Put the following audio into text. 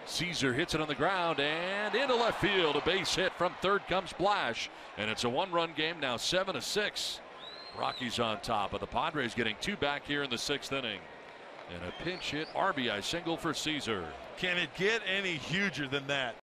Caesar hits it on the ground and into left field. A base hit from third comes Blash, and it's a one-run game now, 7-6. Rockies on top, of the Padres getting 2 back here in the 6th inning. And a pinch hit RBI single for Caesar. Can it get any huger than that?